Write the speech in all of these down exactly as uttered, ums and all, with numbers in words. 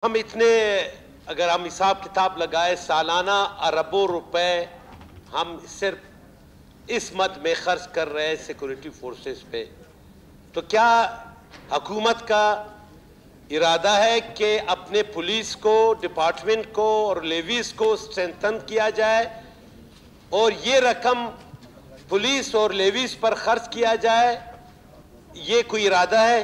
ہم اتنے اگر ہم حساب کتاب لگائے سالانہ اربوں روپے ہم صرف اس مد میں خرچ کر رہے ہیں سیکورٹی فورسز پہ، تو کیا حکومت کا ارادہ ہے کہ اپنے پولیس کو، ڈپارٹمنٹ کو اور لیویز کو اسٹرینتھن کیا جائے اور یہ رقم پولیس اور لیویز پر خرچ کیا جائے؟ یہ کوئی ارادہ ہے؟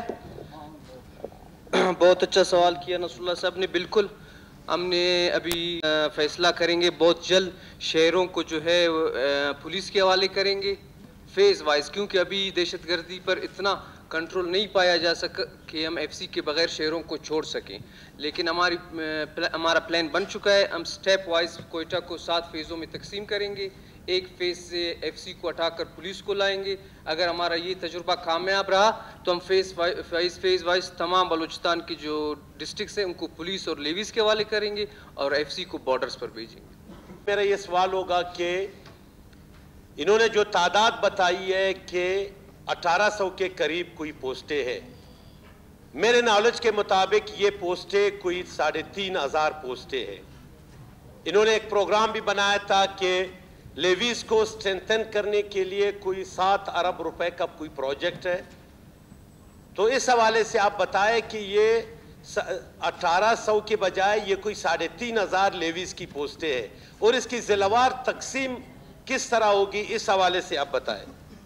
بہت اچھا سوال کیا نصر اللہ صاحب نے. بالکل ہم نے ابھی فیصلہ کریں گے بہت جلد، شہروں کو جو ہے پولیس کے حوالے کریں گے فیز وائز، کیونکہ ابھی دہشت گردی پر اتنا کنٹرول نہیں پایا جا سکا کہ ہم ایف سی کے بغیر شہروں کو چھوڑ سکیں. لیکن ہماری ہمارا پلان بن چکا ہے. ہم سٹیپ وائز کوئٹہ کو سات فیزوں میں تقسیم کریں گے. ایک فیز سے ایف سی کو ہٹا کر پولیس کو لائیں گے. اگر ہمارا یہ تجربہ کامیاب رہا تو ہم فیز فیز فیز وائز تمام بلوچستان کی جو ڈسٹرکٹس ہیں ان کو پولیس اور لیویز کے حوالے کریں گے اور ایف سی کو بارڈرز پر بھیجیں گے. میرا یہ سوال ہوگا کہ انہوں نے جو تعداد بتائی ہے کہ اٹھارہ سو کے قریب کوئی پوسٹیں ہیں، میرے نالج کے مطابق یہ پوسٹیں کوئی ساڑھے تین ہزار پوسٹیں ہیں. انہوں نے ایک پروگرام بھی بنایا تھا کہ لیویز کو اسٹرینتھن کرنے کے لیے کوئی سات ارب روپے کا کوئی پروجیکٹ ہے. تو اس حوالے سے آپ بتائیں کہ یہ اٹھارہ سو کے بجائے یہ کوئی ساڑھے تین ہزار لیویز کی پوسٹیں ہیں اور اس کی ضلع وار تقسیم کس طرح ہوگی، اس حوالے سے آپ بتائیں.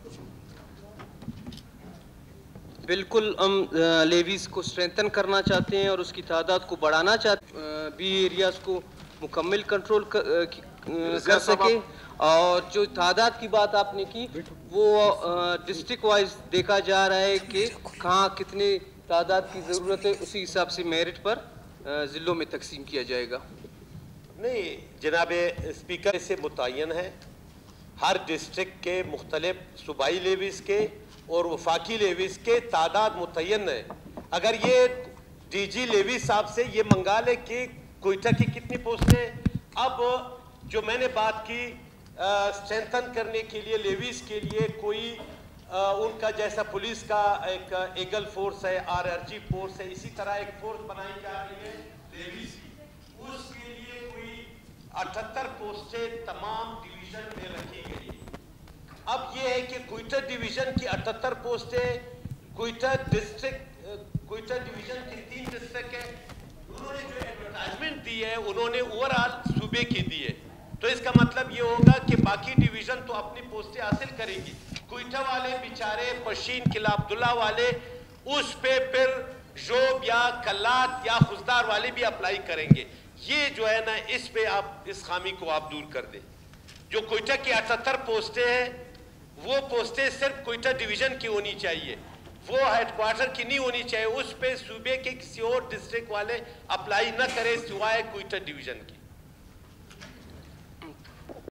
بالکل ہم لیویز کو اسٹرینتھن کرنا چاہتے ہیں اور اس کی تعداد کو بڑھانا چاہتے ہیں، بی ایریاز کو مکمل کنٹرول کر سکے. اور جو تعداد کی بات آپ نے کی وہ ڈسٹرکٹ وائز دیکھا جا رہا ہے کہ کہاں کتنے تعداد کی ضرورت ہے، اسی حساب سے میرٹ پر ضلعوں میں تقسیم کیا جائے گا. نہیں جناب اسپیکر سے متعین ہے، ہر ڈسٹرکٹ کے مختلف صوبائی لیویز کے اور وفاقی لیویز کے تعداد متعین ہے. اگر یہ ڈی جی لیوی صاحب سے یہ منگا لے کہ کوئٹہ کی کتنی پوسٹیں، اب جو میں نے بات کی اسٹرینتھن کرنے کے لیے لیویز کے لیے کوئی ان کا جیسا پولیس کا ایک ایگل فورس ہے، آر آر جی فورس ہے، اسی طرح ایک فورس بنائی جا رہی ہے لیویز کی، اس کے لیے کوئی اٹھتر پوسٹیں تمام ڈویژن میں رکھی گئی. اب یہ ہے کہ کوئٹہ ڈویژن کی اٹھتر پوسٹیں، کوئٹہ ڈسٹرکٹ کوئٹہ ڈویژن کی تین ڈسٹرکٹ ہے، انہوں نے جو ایڈورٹائزمنٹ دی ہے انہوں نے اوورآل صوبے کی دی ہے. تو اس کا مطلب یہ ہوگا کہ باقی ڈویژن تو اپنی پوسٹیں حاصل کرے گی. کوئٹہ والے بیچارے پشین قلعہ عبداللہ والے اس پہ پھر جوب یا کلات یا خزدار والے بھی اپلائی کریں گے. یہ جو ہے نا اس پہ آپ اس خامی کو آپ دور کر دیں. جو کوئٹہ کی اٹھتر پوسٹیں ہیں وہ پوسٹیں صرف کوئٹہ ڈویژن کی ہونی چاہیے، وہ ہیڈ کوارٹر کی نہیں ہونی چاہیے. اس پہ صوبے کے کسی اور ڈسٹرکٹ والے اپلائی نہ کریں سوائے کوئٹہ ڈویژن کی.